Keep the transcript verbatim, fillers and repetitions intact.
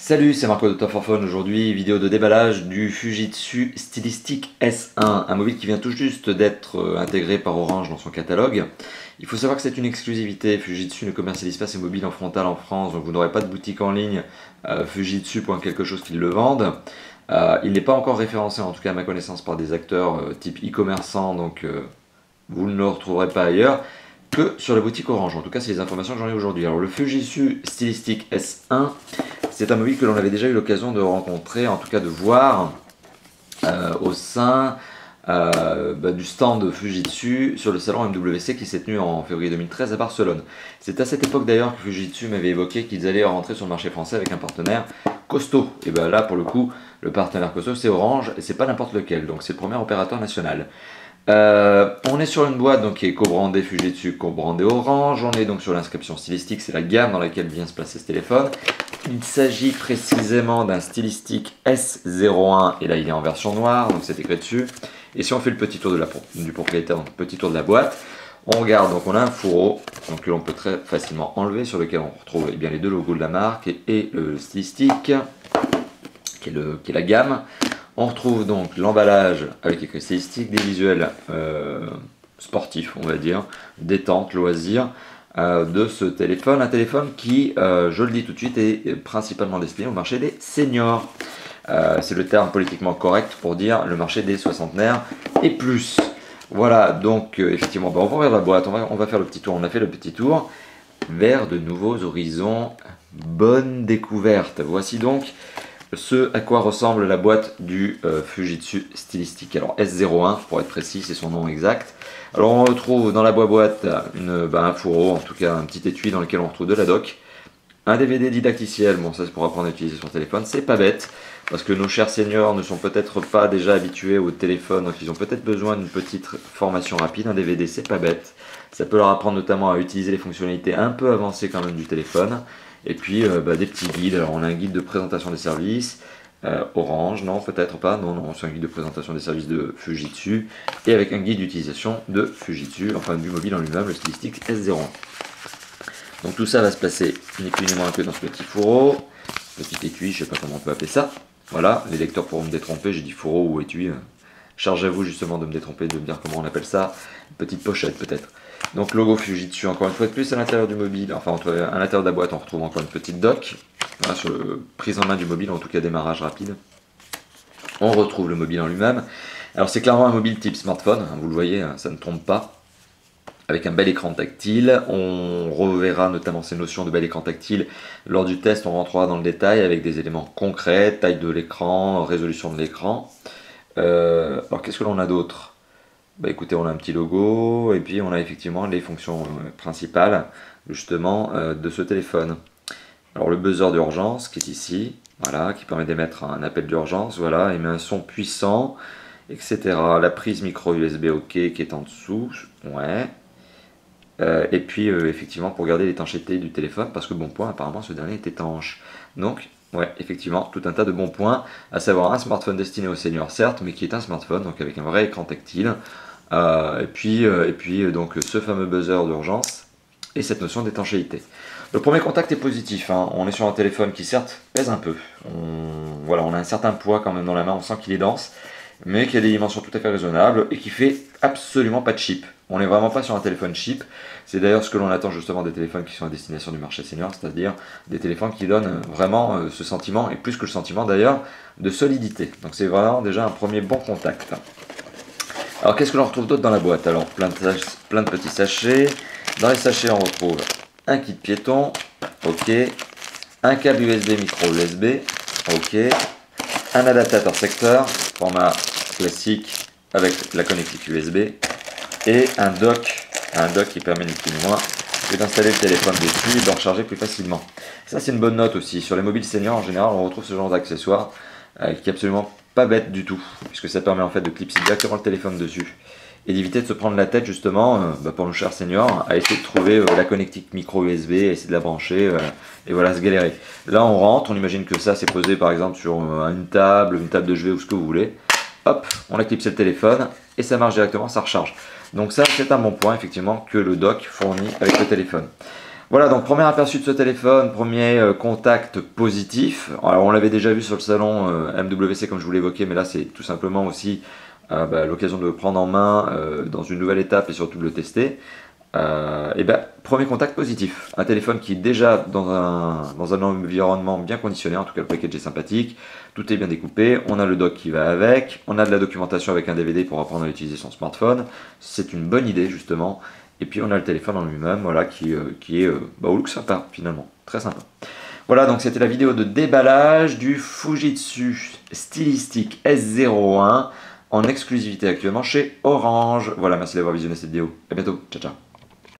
Salut, c'est Marco de Top for Phone. Aujourd'hui, vidéo de déballage du Fujitsu Stylistic S un, un mobile qui vient tout juste d'être intégré par Orange dans son catalogue. Il faut savoir que c'est une exclusivité. Fujitsu ne commercialise pas ses mobiles en frontal en France, donc vous n'aurez pas de boutique en ligne euh, Fujitsu pour quelque chose qu'ils le vendent. Euh, il n'est pas encore référencé, en tout cas à ma connaissance, par des acteurs euh, type e-commerçant, donc euh, vous ne le retrouverez pas ailleurs que sur la boutique Orange. En tout cas, c'est les informations que j'en ai aujourd'hui. Alors, le Fujitsu Stylistic S un, c'est un mobile que l'on avait déjà eu l'occasion de rencontrer, en tout cas de voir euh, au sein euh, bah, du stand de Fujitsu sur le salon M W C qui s'est tenu en février deux mille treize à Barcelone. C'est à cette époque d'ailleurs que Fujitsu m'avait évoqué qu'ils allaient rentrer sur le marché français avec un partenaire costaud. Et bien là, pour le coup, le partenaire costaud, c'est Orange et c'est pas n'importe lequel, donc c'est le premier opérateur national. Euh, on est sur une boîte donc, qui est co-brandée Fujitsu, co-brandée Orange. On est donc sur l'inscription stylistique, c'est la gamme dans laquelle vient se placer ce téléphone. Il s'agit précisément d'un Stylistic S zéro un, et là il est en version noire, donc c'est écrit dessus. Et si on fait le petit tour de la, du propriétaire, donc petit tour de la boîte, on regarde, donc on a un fourreau donc, que l'on peut très facilement enlever, sur lequel on retrouve eh bien, les deux logos de la marque et, et le Stylistic, qui est, le, qui est la gamme. On retrouve donc l'emballage avec écrit stylistique, des visuels euh, sportifs, on va dire, détente, loisir euh, de ce téléphone. Un téléphone qui, euh, je le dis tout de suite, est principalement destiné au marché des seniors. Euh, C'est le terme politiquement correct pour dire le marché des soixantenaires et plus. Voilà, donc euh, effectivement, bah, on va ouvrir la boîte, on va, on va faire le petit tour. On a fait le petit tour vers de nouveaux horizons. Bonne découverte. Voici donc ce à quoi ressemble la boîte du euh, Fujitsu Stylistic. Alors S zéro un pour être précis, c'est son nom exact. Alors on retrouve dans la boîte une, bah, un fourreau, en tout cas un petit étui dans lequel on retrouve de la doc. Un D V D didacticiel, bon ça c'est pour apprendre à utiliser son téléphone, c'est pas bête, parce que nos chers seniors ne sont peut-être pas déjà habitués au téléphone, donc ils ont peut-être besoin d'une petite formation rapide. Un D V D c'est pas bête, ça peut leur apprendre notamment à utiliser les fonctionnalités un peu avancées quand même du téléphone. Et puis euh, bah, des petits guides. Alors on a un guide de présentation des services euh, Orange, non peut-être pas, non, non c'est un guide de présentation des services de Fujitsu et avec un guide d'utilisation de Fujitsu, enfin du mobile en lui-même, le Stylistic S zéro un. Donc tout ça va se placer ni plus ni moins que dans ce petit fourreau, petit étui, je sais pas comment on peut appeler ça. Voilà, les lecteurs pourront me détromper, j'ai dit fourreau ou étui. Charge à vous justement de me détromper, de me dire comment on appelle ça, petite pochette peut-être. Donc logo Fujitsu encore une fois de plus à l'intérieur du mobile, enfin à l'intérieur de la boîte on retrouve encore une petite dock, voilà, sur le prise en main du mobile, en tout cas démarrage rapide. On retrouve le mobile en lui-même. Alors c'est clairement un mobile type smartphone, hein, vous le voyez, ça ne trompe pas. Avec un bel écran tactile, on reverra notamment ces notions de bel écran tactile lors du test, on rentrera dans le détail avec des éléments concrets, taille de l'écran, résolution de l'écran. Euh, alors qu'est-ce que l'on a d'autre? Bah écoutez, on a un petit logo et puis on a effectivement les fonctions principales justement euh, de ce téléphone. Alors le buzzer d'urgence qui est ici, voilà, qui permet d'émettre un appel d'urgence, voilà, il met un son puissant, et cetera. La prise micro U S B OK qui est en dessous, ouais. Euh, et puis euh, effectivement pour garder l'étanchéité du téléphone, parce que bon point, apparemment ce dernier est étanche. Donc ouais, effectivement, tout un tas de bons points, à savoir un smartphone destiné aux seniors certes, mais qui est un smartphone, donc avec un vrai écran tactile. Euh, et puis, euh, et puis donc ce fameux buzzer d'urgence et cette notion d'étanchéité. Le premier contact est positif, hein. On est sur un téléphone qui certes pèse un peu. On, voilà, on a un certain poids quand même dans la main, on sent qu'il est dense, mais qui a des dimensions tout à fait raisonnables et qui fait absolument pas de cheap. On n'est vraiment pas sur un téléphone cheap. C'est d'ailleurs ce que l'on attend justement des téléphones qui sont à destination du marché senior, c'est-à-dire des téléphones qui donnent vraiment euh, ce sentiment, et plus que le sentiment d'ailleurs, de solidité. Donc c'est vraiment déjà un premier bon contact. Alors qu'est-ce que l'on retrouve d'autre dans la boîte? Alors plein de, plein de petits sachets. Dans les sachets on retrouve un kit piéton, ok, un câble U S B micro U S B, ok, un adaptateur secteur, format classique avec la connectique U S B, et un dock, un dock qui permet ni plus ni moins que d'installer le téléphone dessus et de le recharger plus facilement. Ça c'est une bonne note aussi. Sur les mobiles seniors en général on retrouve ce genre d'accessoire euh, qui est absolument pas bête du tout, puisque ça permet en fait de clipser directement le téléphone dessus et d'éviter de se prendre la tête justement euh, bah pour nos chers seniors à essayer de trouver euh, la connectique micro U S B, à essayer de la brancher euh, et voilà se galérer. Là on rentre, on imagine que ça c'est posé par exemple sur euh, une table, une table de chevet ou ce que vous voulez. Hop, on a clipsé le téléphone et ça marche directement, ça recharge. Donc ça c'est un bon point effectivement que le dock fournit avec le téléphone. Voilà, donc premier aperçu de ce téléphone, premier euh, contact positif. Alors on l'avait déjà vu sur le salon euh, M W C comme je vous l'évoquais, mais là c'est tout simplement aussi euh, bah, l'occasion de le prendre en main euh, dans une nouvelle étape et surtout de le tester. Euh, et ben, premier contact positif. Un téléphone qui est déjà dans un, dans un environnement bien conditionné, en tout cas le package est sympathique, tout est bien découpé, on a le dock qui va avec, on a de la documentation avec un D V D pour apprendre à utiliser son smartphone, c'est une bonne idée justement, et puis on a le téléphone en lui-même, voilà, qui, euh, qui est euh, bah, au look sympa finalement, très sympa. Voilà, donc c'était la vidéo de déballage du Fujitsu Stylistic S zéro un en exclusivité actuellement chez Orange. Voilà, merci d'avoir visionné cette vidéo, à bientôt, ciao ciao.